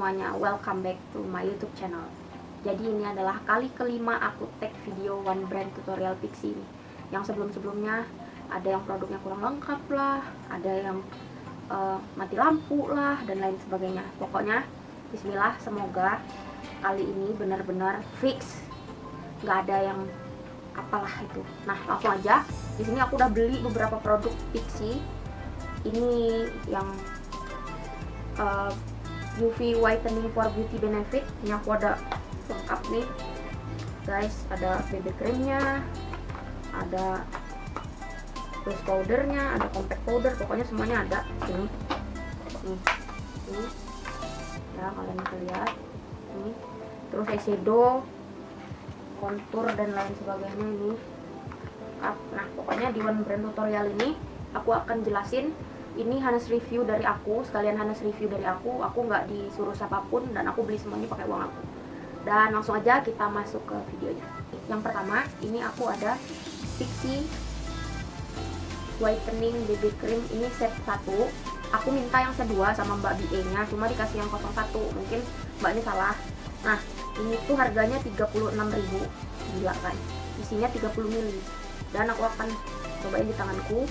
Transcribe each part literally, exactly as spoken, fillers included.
semuanya, welcome back to my YouTube channel. Jadi ini adalah kali kelima aku tag video one brand tutorial Pixi ini. Yang sebelum-sebelumnya ada yang produknya kurang lengkap lah, ada yang uh, mati lampu lah, dan lain sebagainya. Pokoknya bismillah, semoga kali ini benar-benar fix, nggak ada yang apalah itu. Nah, langsung aja. Di sini aku udah beli beberapa produk Pixi. Ini yang uh, U V whitening for beauty benefit. Ini aku ada lengkap nih guys, ada B B creamnya, ada loose powdernya, ada compact powder, pokoknya semuanya ada sini. Nih, nih ya, kalian bisa lihat ini. Terus eyeshadow, kontur dan lain sebagainya ini. Nah, pokoknya di one brand tutorial ini aku akan jelasin. Ini Hanes review dari aku, sekalian Hanes review dari aku. Aku nggak disuruh siapapun dan aku beli semuanya pakai uang aku. Dan langsung aja kita masuk ke videonya. Yang pertama, ini aku ada Pixi whitening B B cream, ini set satu. Aku minta yang kedua sama Mbak B E nya, cuma dikasih yang nol satu. Mungkin mbaknya salah. Nah, ini tuh harganya tiga puluh enam ribu. Gila kan? Isinya tiga puluh mili. Dan aku akan cobain di tanganku.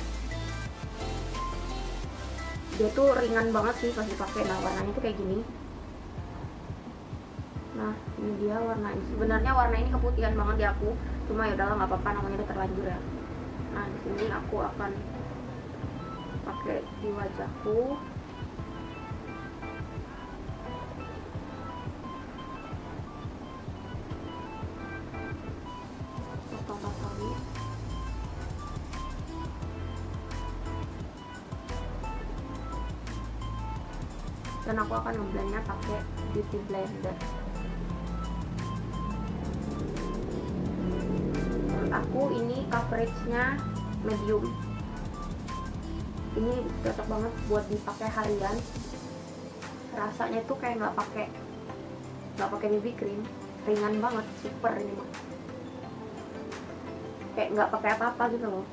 Dia tuh ringan banget sih pas dipakai. Nah, warnanya tuh kayak gini. Nah, ini dia warnanya. Sebenarnya warna ini keputihan banget di aku, cuma ya udahlah, nggak apa-apa, namanya udah terlanjur ya. Nah, di sini aku akan pakai di wajahku. Potong-potong. Dan aku akan ngeblendnya pakai beauty blender. Menurut aku ini coveragenya medium. Ini cocok banget buat dipakai harian. Rasanya tuh kayak nggak pakai nggak pakai B B cream, ringan banget, super ini mah. Kayak nggak pakai apa-apa gitu loh.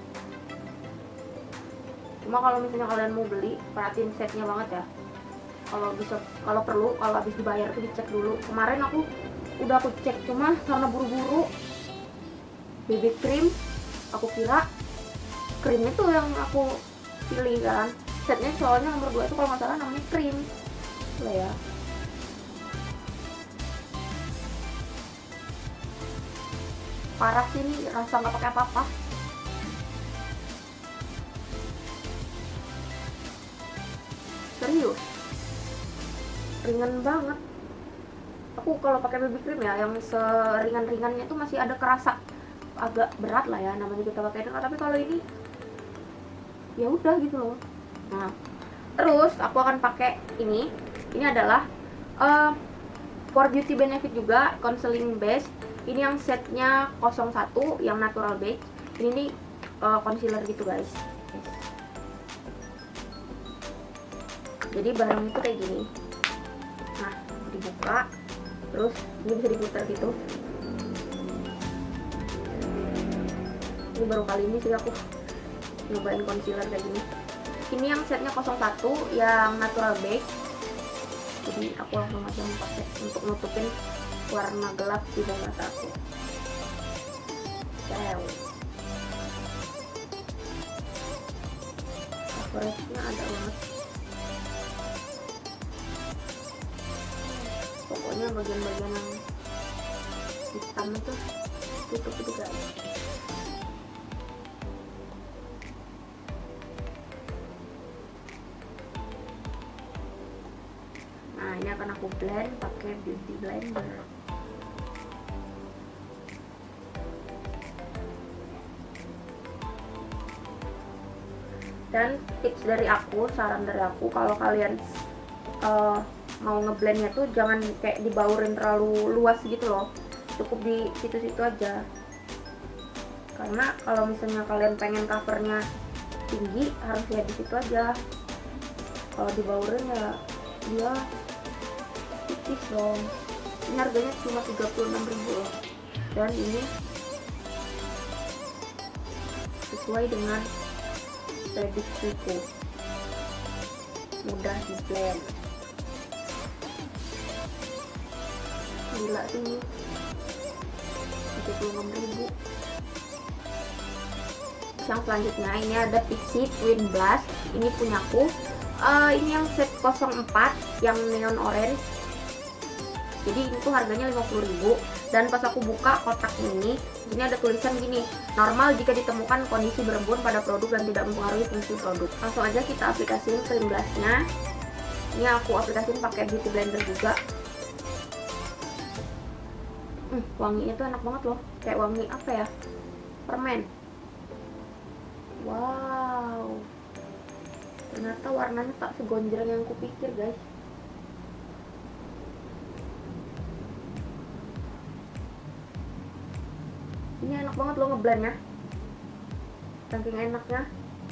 Cuma kalau misalnya kalian mau beli, perhatiin setnya banget ya. Kalau bisa, kalau perlu, kalau habis dibayar tuh dicek dulu. Kemarin aku udah aku cek, cuma karena buru-buru B B cream, aku kira krimnya tuh yang aku pilih kan. Setnya soalnya nomor dua itu kalau nggak salah namanya krim lah ya. Parah sih ini, rasa nggak pakai apa-apa. Serius, ringan banget. Aku kalau pakai B B cream ya, yang seringan-ringannya tuh masih ada kerasa agak berat lah ya, namanya kita pakai itu. Tapi kalau ini ya udah gitu loh. Nah, terus aku akan pakai ini. Ini adalah uh, for beauty benefit juga, counseling base. Ini yang setnya nol satu, yang natural beige. Ini nih uh, concealer gitu guys. Jadi barang itu kayak gini. Nah, dibuka, terus ini bisa diputar gitu. Ini baru kali ini sih aku nyobain concealer kayak gini. Ini yang setnya nol satu, yang natural beige. Jadi aku langsung aja pakai untuk nutupin warna gelap di bawah mata aku. Wow. Coveragenya ada banget. Pokoknya bagian-bagian yang hitam itu tutup itu guys. Nah, ini akan aku blend pakai beauty blender. Dan tips dari aku, saran dari aku, kalau kalian uh, mau ngeblendnya tuh jangan kayak dibaurin terlalu luas gitu loh, cukup di situ-situ aja. Karena kalau misalnya kalian pengen covernya tinggi, harus ya di situ aja. Kalau dibaurin ya dia tipis dong. Ini harganya cuma tiga puluh enam ribu loh. Dan ini sesuai dengan prediksiku, mudah di blend. gila sih ini, tujuh puluh enam ribu. Yang selanjutnya ini ada Pixi Twin Blast, ini punyaku. Uh, ini yang set nol empat yang neon orange. Jadi ini tuh harganya lima puluh ribu. Dan pas aku buka kotak ini, ini ada tulisan gini, normal jika ditemukan kondisi berembun pada produk dan tidak mempengaruhi fungsi produk. Langsung aja kita aplikasiin Twin Blast-nya. Ini aku aplikasiin pakai beauty blender juga. Hmm, wanginya tuh enak banget loh, kayak wangi apa ya, permen. Wow, ternyata warnanya tak segonjreng yang kupikir guys. Ini enak banget loh ngeblendnya, saking enaknya.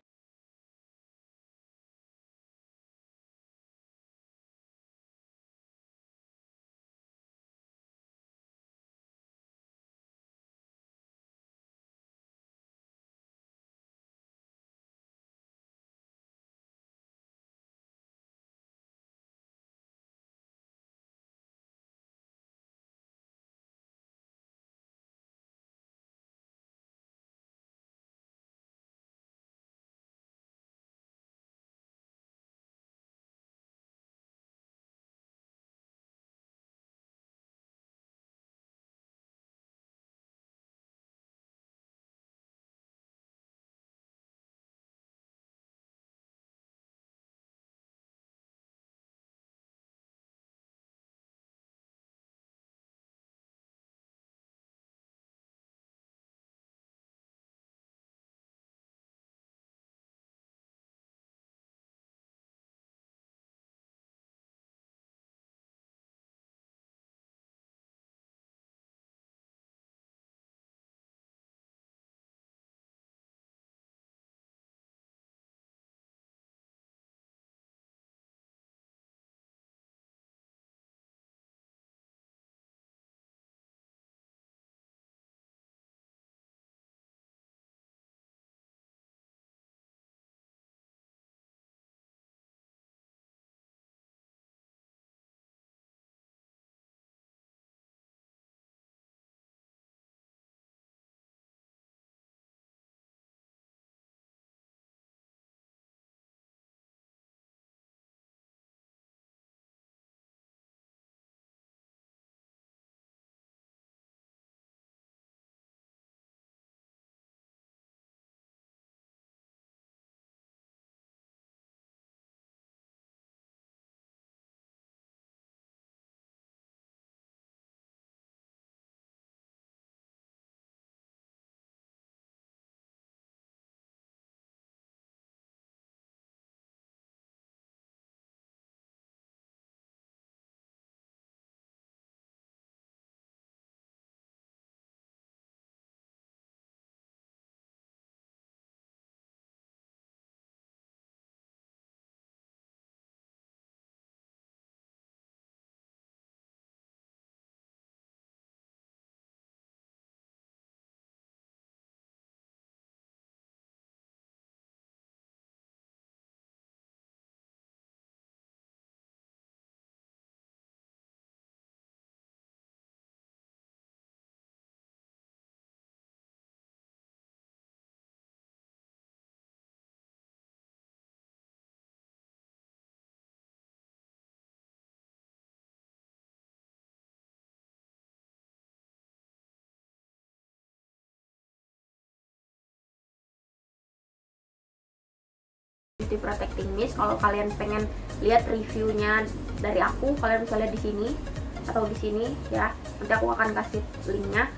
Beauty Protecting Mist. Kalau kalian pengen lihat reviewnya dari aku, kalian bisa lihat di sini atau di sini ya. Nanti aku akan kasih linknya.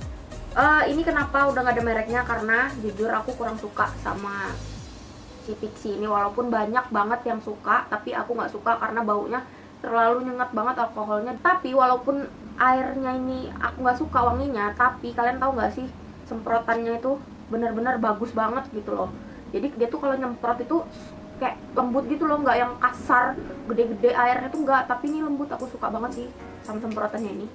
Uh, ini kenapa udah nggak ada mereknya, karena jujur aku kurang suka sama si Pixi ini. Walaupun banyak banget yang suka, tapi aku nggak suka karena baunya terlalu nyengat banget alkoholnya. Tapi walaupun airnya ini aku nggak suka wanginya, tapi kalian tahu nggak sih, semprotannya itu benar-benar bagus banget gitu loh. Jadi dia tuh kalau nyemprot itu kayak lembut gitu loh, nggak yang kasar gede-gede airnya tuh nggak, tapi ini lembut. Aku suka banget sih sama semprotannya ini.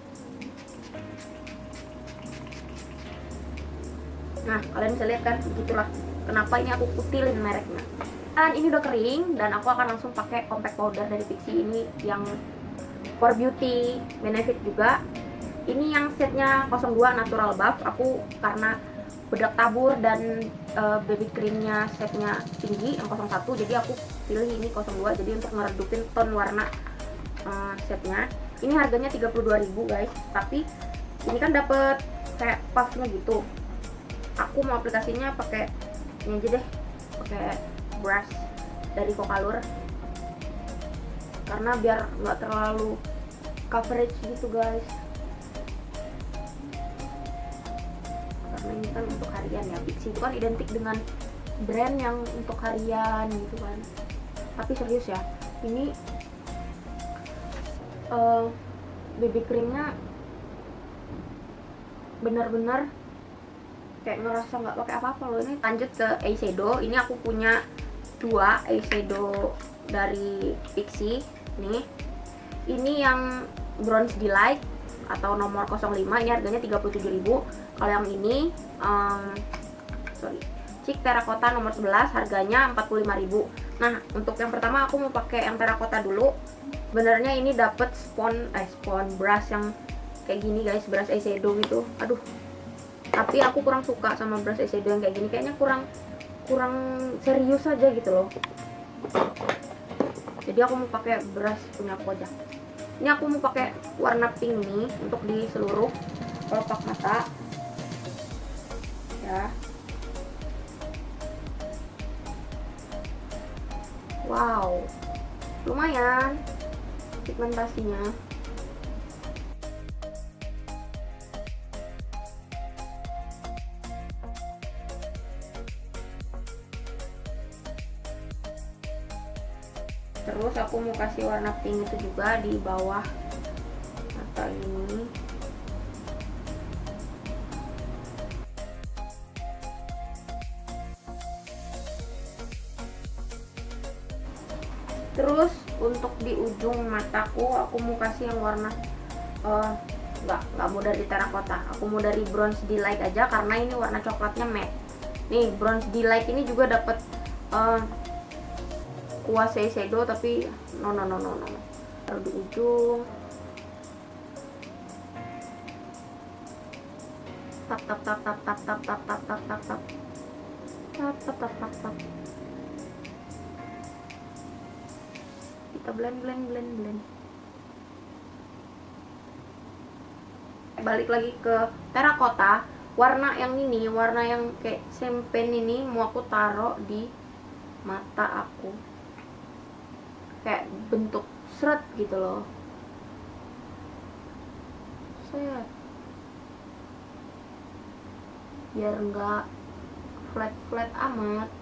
Nah, kalian bisa lihat kan, begitulah kenapa ini aku kutilin mereknya. Dan ini udah kering, dan aku akan langsung pakai compact powder dari Pixi ini yang for beauty benefit juga. Ini yang setnya nol dua natural buff. Aku karena bedak tabur dan uh, baby creamnya setnya tinggi yang nol satu, jadi aku pilih ini nol dua, jadi untuk ngeredupin tone warna uh, setnya. Ini harganya tiga puluh dua ribu guys, tapi ini kan dapet kayak puffnya gitu. Aku mau aplikasinya pakai ini aja deh, pakai brush dari Focalure, karena biar nggak terlalu coverage gitu guys. Karena ini kan untuk harian ya, Pixi itu kan identik dengan brand yang untuk harian gitu kan. Tapi serius ya, ini uh, baby creamnya bener-bener kayak ngerasa nggak pakai apa-apa loh. Ini lanjut ke eyeshadow. Ini aku punya dua eyeshadow dari Pixi nih. Ini yang Bronze Delight atau nomor nol lima, ini harganya tiga puluh tujuh ribu. Kalau yang ini um, sorry, Chic Terracotta nomor sebelas, harganya empat puluh lima ribu. Nah, untuk yang pertama aku mau pakai yang terracotta dulu. Sebenarnya ini dapet spon eh spon brush yang kayak gini guys, brush eyeshadow gitu. Aduh, tapi aku kurang suka sama brush eyeshadow yang kayak gini, kayaknya kurang kurang serius aja gitu loh. Jadi aku mau pakai brush punya aku aja. Ini aku mau pakai warna pink nih untuk di seluruh kelopak mata ya. Wow, lumayan pigmentasinya. Terus aku mau kasih warna pink itu juga di bawah mata ini. Terus untuk di ujung mataku aku mau kasih yang warna uh, nggak nggak mau dari terracotta, aku mau dari Bronze Delight aja karena ini warna coklatnya matte. Nih Bronze Delight ini juga dapat uh, kuas eyeshadow, tapi no no no no no taruh di ujung. Tap tap tap tap tap tap tap tap tap tap tap tap tap tap tap tap. Kita blend blend blend blend. Balik lagi ke terracotta, warna yang ini, warna yang kayak champagne ini mau aku taruh di mata aku, kayak bentuk seret gitu loh. Set, biar enggak flat flat amat.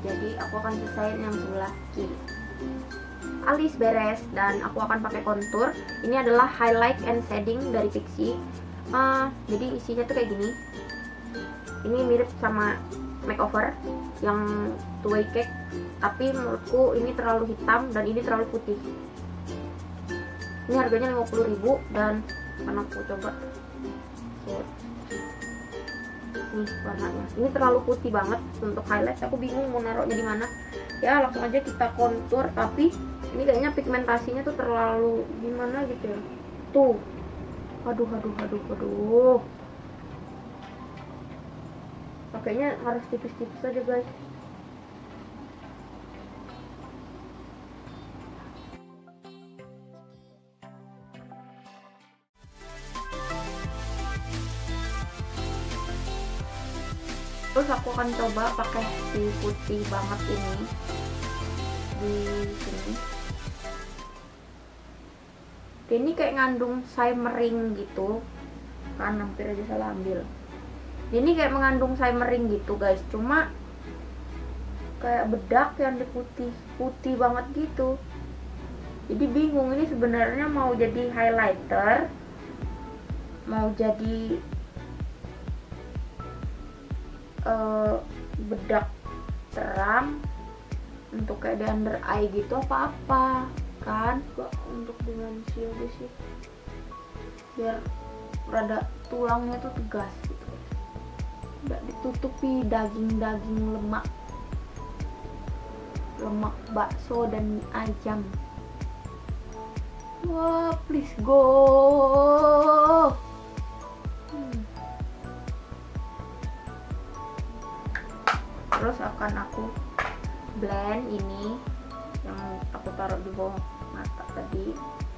Jadi aku akan selesaiin yang sebelah kiri. Alis beres dan aku akan pakai contour. Ini adalah highlight and shading dari Pixi. Uh, jadi isinya tuh kayak gini. Ini mirip sama makeover yang two way cake, tapi menurutku ini terlalu hitam dan ini terlalu putih. Ini harganya lima puluh ribu dan karena aku coba so, nih warnanya. Ini terlalu putih banget untuk highlight. Aku bingung mau naruhnya di mana. Ya langsung aja kita kontur, tapi ini kayaknya pigmentasinya tuh terlalu gimana gitu ya. Tuh. Aduh aduh aduh aduh. Pakainya harus tipis-tipis aja, guys. Terus aku akan coba pakai si putih banget ini di sini. Ini kayak ngandung shimmering gitu kan, hampir aja salah ambil. Ini kayak mengandung shimmering gitu, guys. Cuma kayak bedak yang di putih putih banget gitu. Jadi bingung ini sebenarnya mau jadi highlighter, mau jadi Uh, bedak terang untuk kayak di under eye gitu apa-apa kan. Kok untuk dimensi aja sih biar rada tulangnya tuh tegas gitu, nggak ditutupi daging-daging lemak lemak bakso dan mie ayam. Wah please go. hmm. Terus akan aku blend ini yang aku taruh di bawah mata tadi.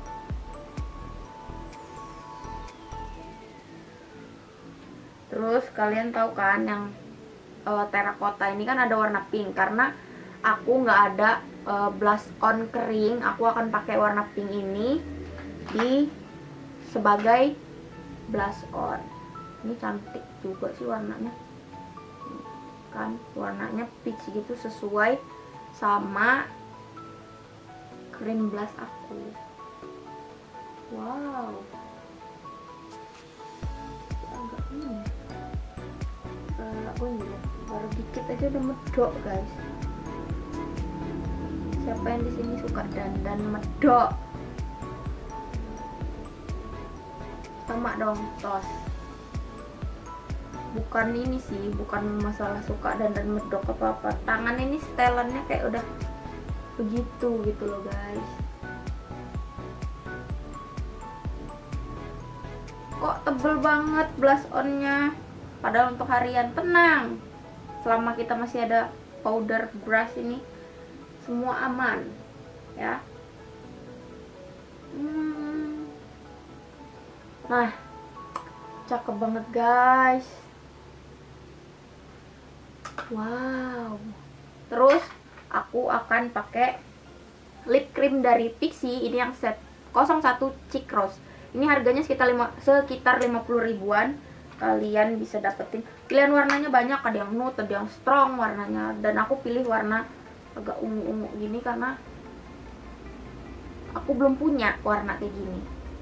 Terus kalian tahu kan yang uh, terakota ini kan ada warna pink. Karena aku nggak ada uh, blush on kering, aku akan pakai warna pink ini di sebagai blush on. Ini cantik juga sih warnanya kan, warnanya peach gitu sesuai sama cream blush aku. Wow, agak ini agak ini baru dikit aja udah medok, guys. Siapa yang di sini suka dandan medok? Sama dong, tos. Bukan ini sih, bukan masalah suka dandan medok apa-apa. Tangan ini setelannya kayak udah begitu gitu loh, guys. Kok tebel banget blush on-nya. Padahal untuk harian, tenang. Selama kita masih ada powder brush ini, semua aman, ya. Hmm. Nah, cakep banget, guys. Wow. Terus aku akan pakai lip cream dari Pixi. Ini yang set nol satu Cheek Rose. Ini harganya sekitar lima, sekitar lima puluh ribuan. Kalian bisa dapetin. Pilihan warnanya banyak, ada yang nude, ada yang strong warnanya. Dan aku pilih warna agak ungu-ungu gini karena aku belum punya warna kayak gini.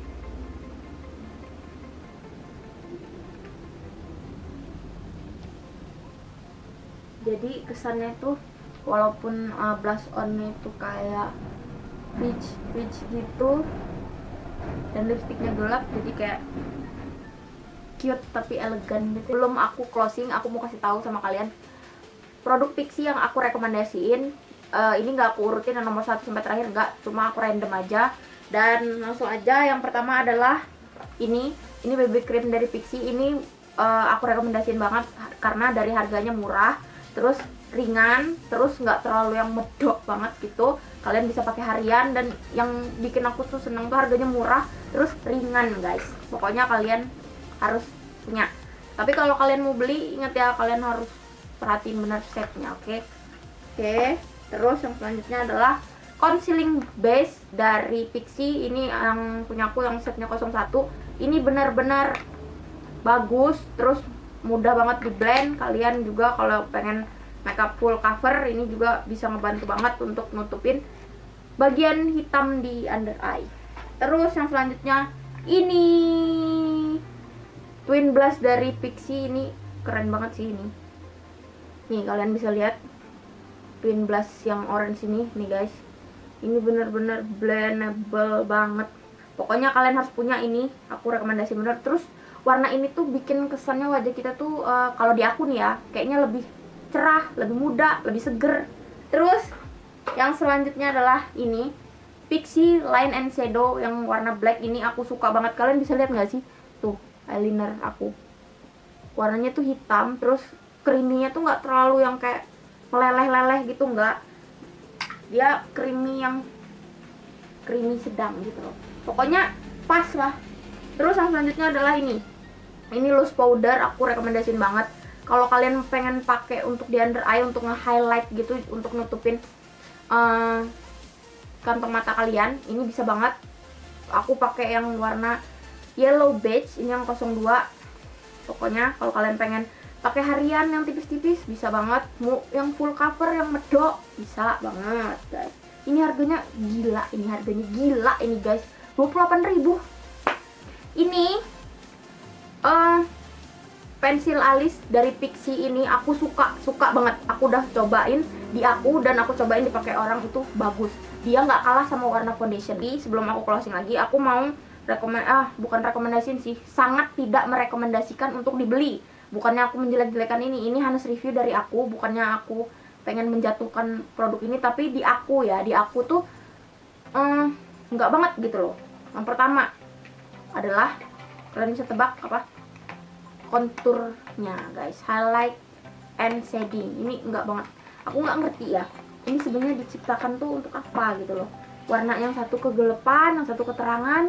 Jadi kesannya tuh walaupun uh, blush on-nya itu kayak peach peach gitu dan lipstiknya gelap, jadi kayak cute tapi elegan gitu. Belum aku closing, aku mau kasih tahu sama kalian produk Pixi yang aku rekomendasiin. Uh, ini nggak aku urutin yang nomor satu sampai terakhir, nggak, cuma aku random aja. Dan langsung aja, yang pertama adalah ini ini B B cream dari Pixi. Ini uh, aku rekomendasiin banget karena dari harganya murah, terus ringan, terus nggak terlalu yang medok banget gitu. Kalian bisa pakai harian, dan yang bikin aku tuh seneng tuh harganya murah, terus ringan, guys. Pokoknya kalian harus punya. Tapi kalau kalian mau beli, ingat ya, kalian harus perhatiin benar setnya, oke? Okay? Oke, okay. Terus yang selanjutnya adalah concealing base dari Pixi. Ini yang punya aku, yang setnya nol satu. Ini benar-benar bagus, terus mudah banget di blend. Kalian juga kalau pengen makeup full cover. Ini juga bisa ngebantu banget untuk nutupin bagian hitam di under eye. Terus yang selanjutnya ini Twin Blush dari Pixi. Ini keren banget sih ini. Nih kalian bisa lihat Twin Blush yang orange ini nih guys. Ini bener-bener blendable banget. Pokoknya kalian harus punya ini. Aku rekomendasi bener. Terus warna ini tuh bikin kesannya wajah kita tuh uh, kalau di aku nih ya, kayaknya lebih cerah, lebih muda, lebih seger. Terus yang selanjutnya adalah ini Pixi Line and Shadow yang warna black. Ini aku suka banget. Kalian bisa lihat nggak sih? Tuh eyeliner aku. Warnanya tuh hitam, terus creamy-nya tuh nggak terlalu yang kayak meleleh-leleh gitu, nggak. Dia creamy yang creamy sedang gitu loh. Pokoknya pas lah. Terus yang selanjutnya adalah ini. Ini loose powder, aku rekomendasiin banget. Kalau kalian pengen pakai untuk di under eye, untuk nge-highlight gitu, untuk nutupin uh, kantong mata kalian, ini bisa banget. Aku pakai yang warna yellow beige, ini yang nol dua. Pokoknya kalau kalian pengen pakai harian yang tipis-tipis bisa banget. Mau yang full cover yang medok bisa banget guys. Ini harganya gila, ini harganya gila ini guys, dua puluh delapan ribu. Ini uh, pensil alis dari Pixi. Ini aku suka, suka banget. Aku udah cobain di aku dan aku cobain dipakai orang, itu bagus. Dia nggak kalah sama warna foundation. Jadi sebelum aku closing lagi, aku mau rekomend ah bukan rekomendasiin sih, sangat tidak merekomendasikan untuk dibeli. Bukannya aku menjelek-jelekan ini, ini Hanes review dari aku, bukannya aku pengen menjatuhkan produk ini, tapi di aku ya, di aku tuh um, nggak banget gitu loh. Yang pertama adalah, kalian bisa tebak apa? Konturnya guys, highlight and shading. Ini nggak banget, aku nggak ngerti ya, ini sebenarnya diciptakan tuh untuk apa gitu loh. Warna yang satu kegelapan, yang satu keterangan,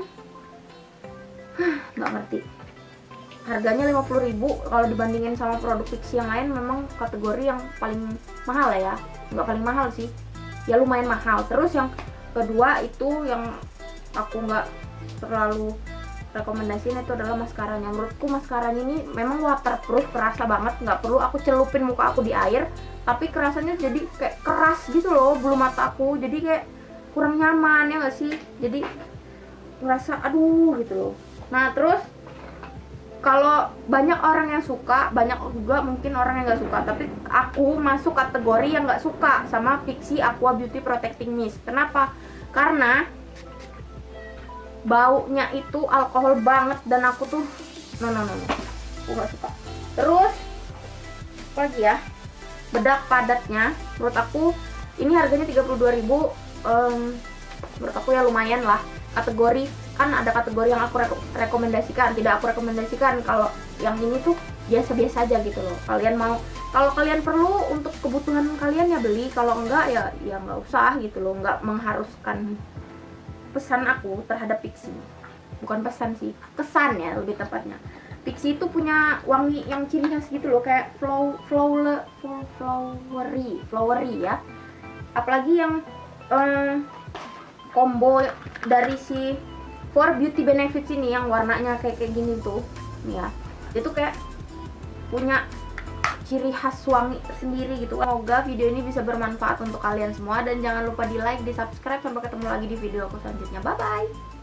nggak ngerti. Harganya lima puluh ribu. Kalau dibandingin sama produk Pixi yang lain, memang kategori yang paling mahal ya. Nggak paling mahal sih, ya lumayan mahal. Terus yang kedua itu yang aku nggak terlalu rekomendasiin, itu adalah maskaranya. Menurutku maskaranya ini memang waterproof, kerasa banget. Nggak perlu aku celupin muka aku di air, tapi kerasanya jadi kayak keras gitu loh bulu mata aku. Jadi kayak kurang nyaman ya nggak sih. Jadi ngerasa aduh gitu loh. Nah terus kalau banyak orang yang suka, banyak juga mungkin orang yang nggak suka, tapi aku masuk kategori yang nggak suka sama Pixi Aqua Beauty Protecting Mist. Kenapa? Karena baunya itu alkohol banget dan aku tuh no no no, no. aku nggak suka. Terus apa lagi ya, bedak padatnya menurut aku ini harganya tiga puluh dua ribu. um, menurut aku ya lumayan lah. Kategori kan ada kategori yang aku reko rekomendasikan, tidak aku rekomendasikan. Kalau yang ini tuh biasa-biasa aja gitu loh. Kalian mau, kalau kalian perlu untuk kebutuhan kalian ya beli, kalau enggak ya ya nggak usah gitu loh. Nggak mengharuskan. Pesan aku terhadap Pixi, bukan pesan sih, kesan ya lebih tepatnya. Pixi itu punya wangi yang ciri khas gitu loh, kayak flow flow flowery flowery ya. Apalagi yang um, combo dari si For Beauty Benefits ini yang warnanya kayak kayak gini tuh, nih ya, itu kayak punya ciri khas wangi sendiri gitu. Semoga video ini bisa bermanfaat untuk kalian semua, dan jangan lupa di like, di subscribe. Sampai ketemu lagi di video aku selanjutnya. Bye bye.